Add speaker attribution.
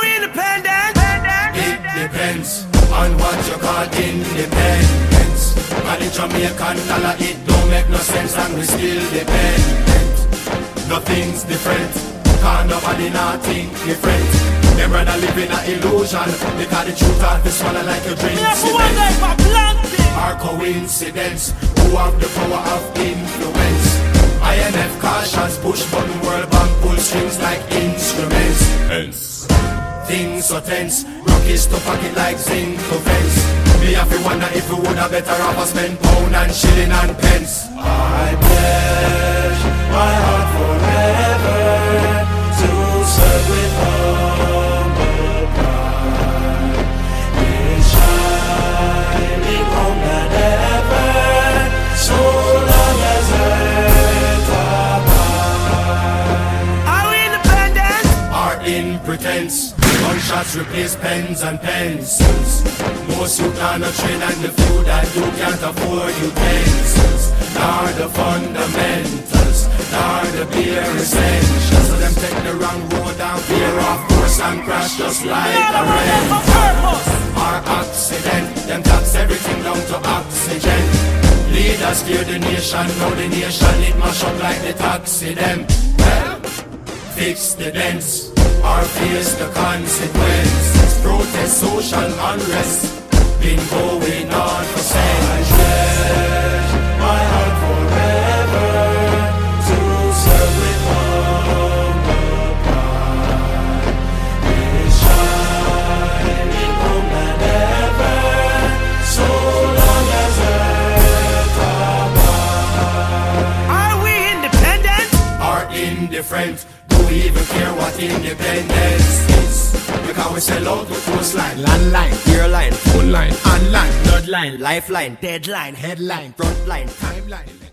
Speaker 1: we independent?
Speaker 2: It depends on what you call independence. But the Jamaican dollar, it don't make no sense, and we still dependent. Nothing's different, cause nobody not think different. Them rather live in an illusion, because the truth of this swallow like a drink. Or coincidence, who have the power of influence? IMF cautions, push button, World Bank pull strings like instruments. Hence, things so tense, rockies to pocket like zinc to fence. Me have to wonder if we would have better off spend pound and shilling and pence. I pledge my heart forever to serve with humble pride. It's shining home and ever, so long as earth abide.
Speaker 1: Are we independent?
Speaker 2: Are in pretense, gunshots replace pens and pencils. Most you on a train and the few that you can't afford utensils. Nor the fundamentals, nor the bare essentials. So them take the wrong road and veer off course and crash just like a wreck. Or accident, them tax everything down to oxygen. Leaders steer the nation, now the nation it mash up like the taxi them. Well, fix the dents or face the consequences. Protest, social unrest been going on for centuries. My heart forever to serve with humble pride. It's shining home and ever, so long as earth abide.
Speaker 1: Are we independent?
Speaker 2: Or indifferent? Do we even care what independence is? Because we sell out the coastline,
Speaker 3: Landline, airline, phone line, online,
Speaker 1: Bloodline, lifeline, deadline,
Speaker 3: headline,
Speaker 1: frontline,
Speaker 3: timeline.